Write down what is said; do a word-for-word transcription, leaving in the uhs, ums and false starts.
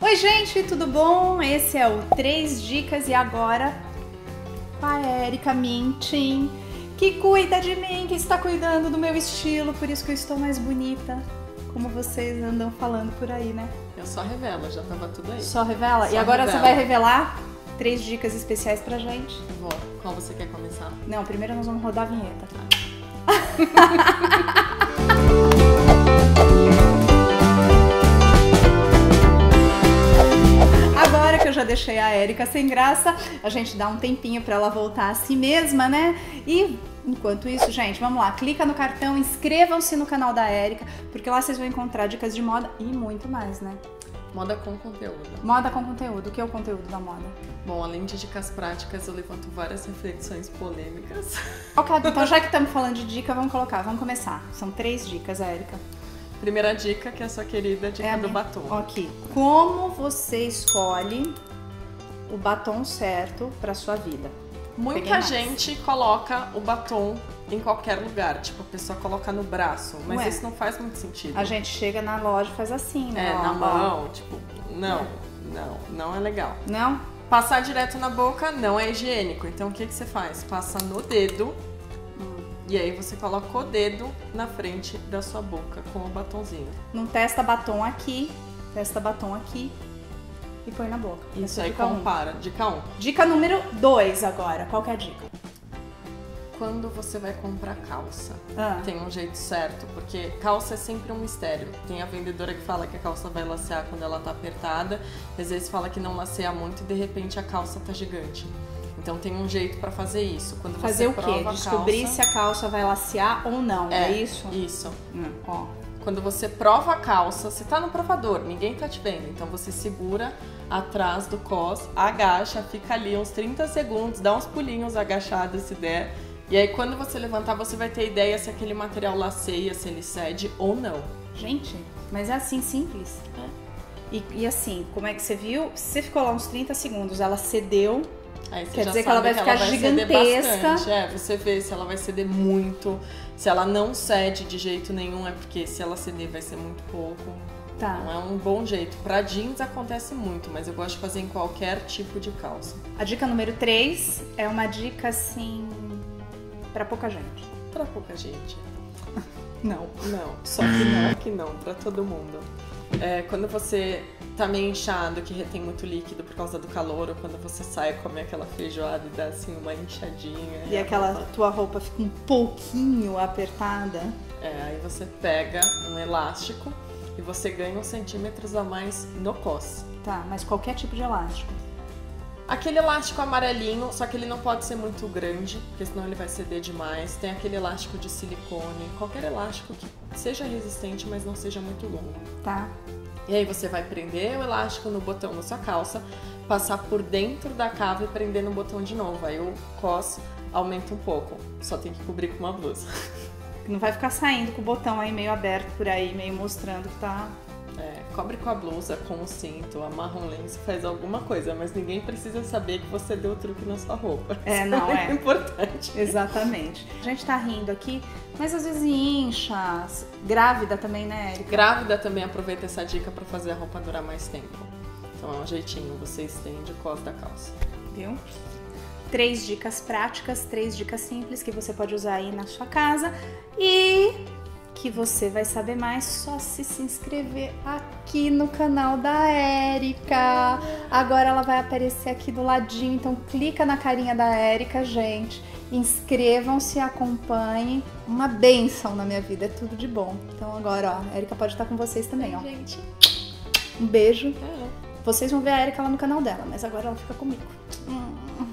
Oi gente, tudo bom? Esse é o três Dicas e agora com a Érica Mintin, que cuida de mim, que está cuidando do meu estilo, por isso que eu estou mais bonita, como vocês andam falando por aí, né? Eu só revelo, já tava tudo aí. Só revela? Só e agora revela. Você vai revelar três dicas especiais pra gente? Vou. Qual você quer começar? Não, primeiro nós vamos rodar a vinheta. Agora que eu já deixei a Érica sem graça, a gente dá um tempinho pra ela voltar a si mesma, né? E enquanto isso, gente, vamos lá, clica no cartão, inscrevam-se no canal da Érica, porque lá vocês vão encontrar dicas de moda e muito mais, né? Moda com conteúdo. Moda com conteúdo. O que é o conteúdo da moda? Bom, além de dicas práticas, eu levanto várias reflexões polêmicas. Ok, então já que estamos falando de dica, vamos colocar, vamos começar. São três dicas, Érica. Primeira dica, que é a sua querida dica É a do minha... batom. Ok. Como você escolhe o batom certo para sua vida? Muita gente coloca o batom em qualquer lugar, tipo, a pessoa coloca no braço, mas Ué, isso não faz muito sentido. A gente chega na loja e faz assim, né? É, Ó, na ó. mão, tipo, não, não, não é legal. Não? Passar direto na boca não é higiênico, então o que, que você faz? Passa no dedo Hum. e aí você coloca o dedo na frente da sua boca com o batonzinho. Não testa batom aqui, testa batom aqui e põe na boca. Isso Essa é aí dica um. compara. Dica um. Dica número dois agora. Qual que é a dica? Quando você vai comprar calça, Ah. tem um jeito certo, porque calça é sempre um mistério. Tem a vendedora que fala que a calça vai lacear quando ela tá apertada, às vezes fala que não laceia muito e de repente a calça tá gigante. Então tem um jeito pra fazer isso. Quando Fazer você o prova quê? a Descobrir calça, se a calça vai lacear ou não, é, é isso? Isso. Hum, ó. Quando você prova a calça, você tá no provador, ninguém tá te vendo. Então você segura atrás do cos, agacha, fica ali uns trinta segundos, dá uns pulinhos agachados se der. E aí quando você levantar, você vai ter ideia se aquele material laceia, se ele cede ou não. Gente, mas é assim simples. É. E, e assim, como é que você viu? Se você ficou lá uns trinta segundos, ela cedeu. Aí você Quer já dizer que sabe ela vai ficar ceder gigantesca. bastante. É, você vê se ela vai ceder muito. Se ela não cede de jeito nenhum, é porque se ela ceder vai ser muito pouco. Tá. Não é um bom jeito. Pra jeans acontece muito, mas eu gosto de fazer em qualquer tipo de calça. A dica número três é uma dica assim pra pouca gente. Pra pouca gente. Não. Não, só que não, que não, pra todo mundo. É, quando você tá meio inchado, que retém muito líquido por causa do calor, ou quando você sai, come aquela feijoada e dá assim uma inchadinha. E aquela tua roupa fica um pouquinho apertada. É, aí você pega um elástico e você ganha uns centímetros a mais no cos. Tá, mas qualquer tipo de elástico. Aquele elástico amarelinho, só que ele não pode ser muito grande, porque senão ele vai ceder demais. Tem aquele elástico de silicone, qualquer elástico que seja resistente, mas não seja muito longo. Tá. E aí você vai prender o elástico no botão da sua calça, passar por dentro da cava e prender no botão de novo. Aí o cos aumenta um pouco, só tem que cobrir com uma blusa. Não vai ficar saindo com o botão aí meio aberto por aí, meio mostrando que tá... É, cobre com a blusa, com o cinto, amarra um lenço, faz alguma coisa, mas ninguém precisa saber que você deu o truque na sua roupa. É, Isso não é. é. Importante. Exatamente. A gente tá rindo aqui, mas às vezes incha. Grávida também, né, Érica? Grávida também aproveita essa dica pra fazer a roupa durar mais tempo. Então é um jeitinho, você estende o cos da calça. Viu? Três dicas práticas, três dicas simples que você pode usar aí na sua casa e que você vai saber mais só se se inscrever aqui no canal da Érica. Agora ela vai aparecer aqui do ladinho, então clica na carinha da Érica, gente. Inscrevam-se, acompanhem. Uma bênção na minha vida, é tudo de bom. Então agora, ó, a Érica pode estar com vocês também, ó. Gente. Um beijo. É. Vocês vão ver a Érica lá no canal dela, mas agora ela fica comigo. Hum.